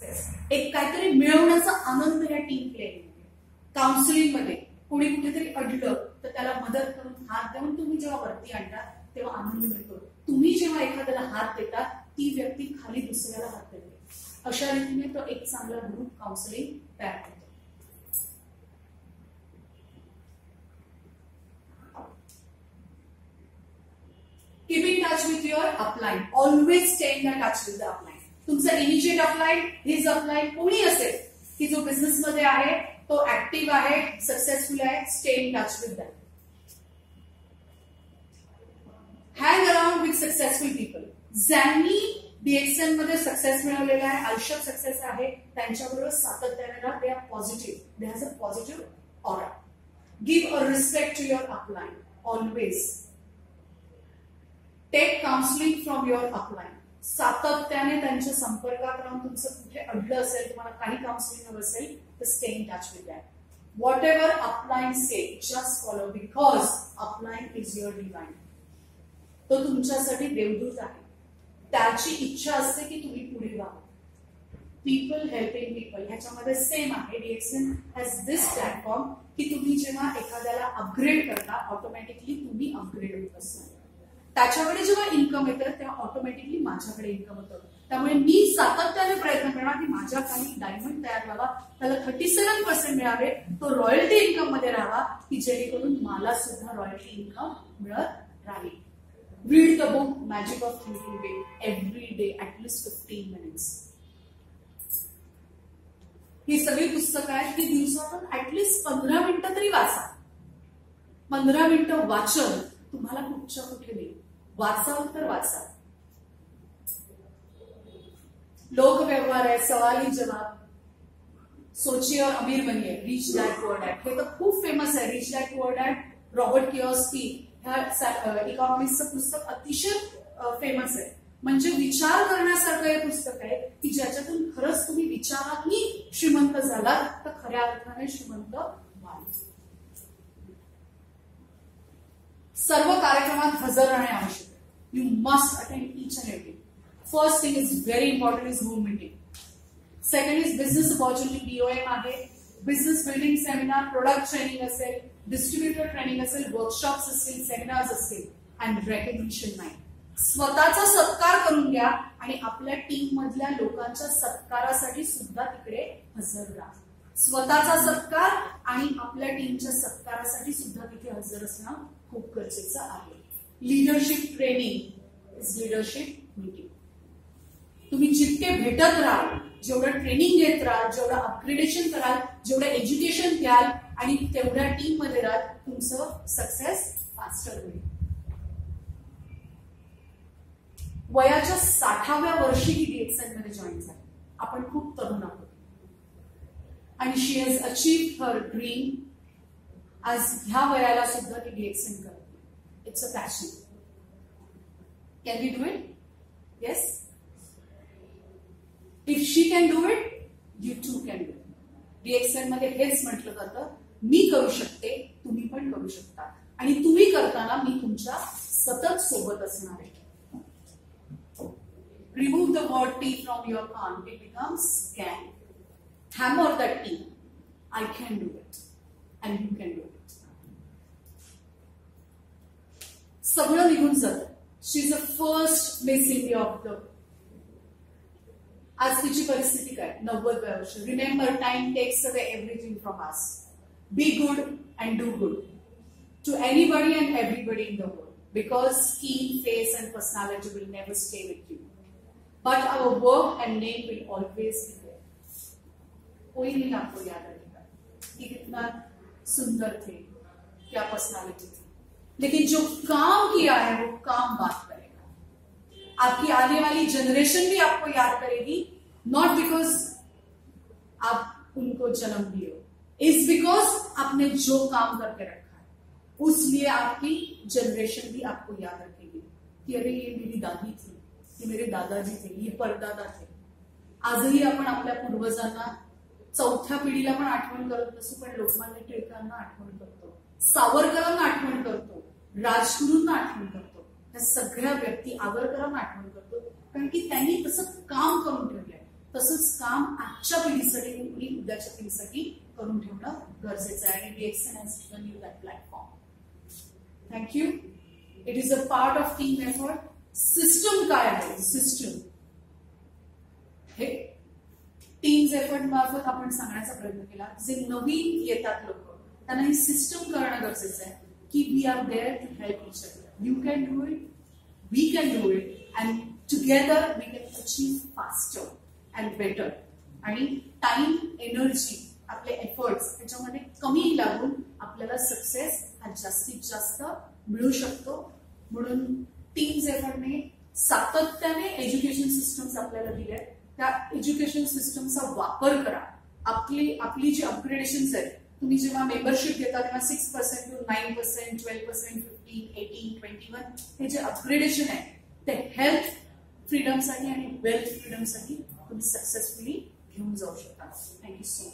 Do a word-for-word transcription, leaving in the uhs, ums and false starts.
Success, एक काहीतरी मिळवण्याचा आनंद या टीम प्लेइंग मध्ये. काउन्सिलिंग मध्ये कोणी कुठेतरी अडलं तर त्याला मदत करून हात देऊन तुम्ही जेव्हा वरती आणता तेव्हा आनंद मिळतो. तुम्ही जेव्हा एखाद्याला हात देता ती व्यक्ती खाली दुसऱ्याला हात देते. अशा रीतीने तो एक चांगला ग्रुप काउन्सिलिंग तयार होतो. Keep in touch with your upline. Always stay in touch with the upline. तुमचा इमिजिएट अपलाइन, हिज अपलाइन कोणी असेल की जो बिझनेस मध्ये आहे, तो ऍक्टिव्ह आहे, सक्सेसफुल आहे, stay in touch with them. Hang around with successful people. ज्यांनी डीएक्सएन मध्ये सक्सेस मिळवलेला आहे, आयुष्यात सक्सेस आहे, त्यांच्याबरोबर सातत्याने राहा. They are positive, they has a positive aura. Give a respect to your upline always. Take counselling from your upline. सातत्याने त्यांच्या संपर्कात राहून तुमचं कुठे अडलं असेल, तुम्हाला काही काउन्सिलिंग हवं असेल तर stay in touch with that. Whatever upline say just follow, because upline is your divine. तो तुमच्यासाठी देवदूत आहे. त्याची इच्छा असते की तुम्ही पुढे व्हावं. पीपल हेल्पिंग पीपल ह्याच्यामध्ये सेम आहे. डीएक्सएन हॅज दिस प्लॅटफॉर्म की तुम्ही जेव्हा एखाद्याला अपग्रेड करता ऑटोमॅटिकली तुम्ही अपग्रेड होत असता. त्याच्याकडे जेव्हा इन्कम येतं तेव्हा ऑटोमॅटिकली माझ्याकडे इन्कम होतं. त्यामुळे मी सातत्याने प्रयत्न करणार की माझ्या काही डायमंड तयार व्हावा, त्याला थर्टी सेव्हन पर्सेंट मिळावे, तो रॉयल्टी इन्कम मध्ये राहावा की जेणेकरून मला सुद्धा रॉयल्टी इन्कम मिळत राहील. Read the book magic of thinking every day at least fifteen minutes. ही सगळी पुस्तकं आहेत की दिवसातून ऍटलीस्ट पंधरा मिनिटं तरी वाचा. पंधरा मिनिटं वाचन तुम्हाला कुठच्या कुठे नाही. वाचाल तर वाचा. लोक व्यवहार आहे, सवाली जवाब, सोचिए और अमीर बनिए, रिच डॅड पुअर डॅड, हे तर खूप फेमस आहे. Rich dad poor dad Robert Kiyosaki ह्या इकॉनॉमिक्सचं पुस्तक अतिशय फेमस आहे. म्हणजे विचार करण्यासारखं हे पुस्तक आहे की ज्याच्यातून खरंच तुम्ही विचारांनी श्रीमंत झालात तर खऱ्या अर्थाने श्रीमंत व्हाल. सर्व कार्यक्रमात हजर राहणे आवश्यक आहे. You must attend each and every. First thing is very important is room meeting. Second is business opportunity, BOM आहे, business building seminar, product training असेल, डिस्ट्रीब्युटर ट्रेनिंग असेल, वर्कशॉप्स असतील, सेमिनार्स असतील, अँड रेकग्निशन नाही. स्वतःचा सत्कार करून घ्या आणि आपल्या टीम मधल्या लोकांच्या सत्कारासाठी सुद्धा तिकडे हजर राहा. स्वतःचा सत्कार आणि आपल्या टीमच्या सत्कारासाठी सुद्धा तिथे हजर असणं खूप गरजेचं आहे. Leadership training is leadership meeting. तुम्ही जितके भेटत राहाल, जेवढं ट्रेनिंग घेत राहाल, जेवढं अपग्रेडेशन कराल, जेवढं एज्युकेशन घ्याल आणि तेवढ्या टीम मध्ये राहाल, तुमचं सक्सेस फास्टर होईल. वयाच्या साठाव्या वर्षी ही डीएक्सएन मध्ये जॉईन झाली. आपण खूप तरुण आहोत आणि she has achieved her dream. आज ह्या वयाला सुद्धा ती डीएक्सएन करते. It's a passion. Can we do it? Yes. If she can do it, you too can do it. DXN मध्ये हेच म्हटलं जातं, मी करू शकते, तुम्ही पण करू शकता. आणि तुम्ही करताना मी तुमच्या सतत सोबत असणार आहे. Remove the word T from your con. It becomes can. Hammer that T. I can do it. And you can do it. सगळं निघून जातं. She is the first Miss India of the. आज तिची परिस्थिती काय? नव्वद वर्ष. Remember, time takes away everything from us. Be good and do good to anybody and everybody in the world. Because skin, face and personality will never stay with you. But our work and name will always be there. कोई नहीं आपको याद रखेगा कि कितना सुंदर थे, क्या पर्सनालिटी थी, लेकिन जो काम किया है वो काम बात करेगा. आपकी आने वाली जनरेशन भी आपको याद करेगी. नॉट बिकॉज आप उनको जन्म दिए हो, इज बिकॉज आपने जो काम करके रखा है, उसलिए आपकी जनरेशन भी आपको याद रखेगी कि अरे ये मेरी दादी थी, हे मेरे दादाजी थे, हे परदादा थे. आजही आपण आपल्या पूर्वजांना, चौथ्या पिढीला पण आठवण करत नसू, पण लोकमान्य टिळकांना आठवण करतो, सावरकरांना आठवण करतो, राजगुरूंना आठवण करतो, त्या सगळ्या व्यक्ती आगरकरांना आठवण करतो, कारण की त्यांनी तसं काम करून ठेवलंय. तसंच काम आजच्या पिढीसाठी आणि उद्याच्या पिढीसाठी करून ठेवणं गरजेचं आहे आणि DXN has given you that platform. Thank you. It is a part of team effort. System काय आहे? सिस्टम हे टीम्स एफर्ट मार्फत आपण सांगण्याचा प्रयत्न केला. जे नवीन येतात लोक त्यांना ही सिस्टम करणं गरजेचं आहे की we are there to help each other. You can do it, we can do it and together we can achieve faster and better. आणि टाइम, एनर्जी, आपले एफर्ट्स त्याच्यामध्ये कमी लागून आपल्याला सक्सेस हा जास्तीत जास्त मिळू शकतो. म्हणून टीम्स एफर्टने सातत्याने एज्युकेशन सिस्टम्स आपल्याला दिल्या. त्या एज्युकेशन सिस्टमचा वापर करा. आपली आपली जी अपग्रेडेशन आहेत, तुम्ही जेव्हा मेंबरशिप घेता तेव्हा six percent to nine percent twelve percent fifteen eighteen twenty one हे जे अपग्रेडेशन आहे ते हेल्थ फ्रीडमसाठी आणि वेल्थ फ्रीडमसाठी तुम्ही सक्सेसफुली घेऊन जाऊ शकता. Thank you so much.